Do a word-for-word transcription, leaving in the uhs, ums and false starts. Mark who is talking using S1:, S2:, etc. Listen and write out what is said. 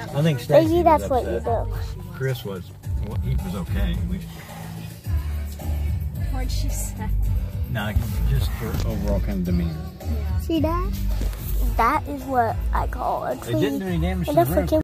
S1: I think Stacy
S2: Maybe
S1: was
S2: that's what you
S1: upset.
S2: do.
S1: Chris was, well, he was okay. We,
S3: What'd she say?
S1: no, just her overall kind of demeanor.
S3: Yeah.
S2: See that? That is what I call a
S1: It didn't do
S2: tree
S1: any damage to
S2: and a
S1: the roof.
S2: freaking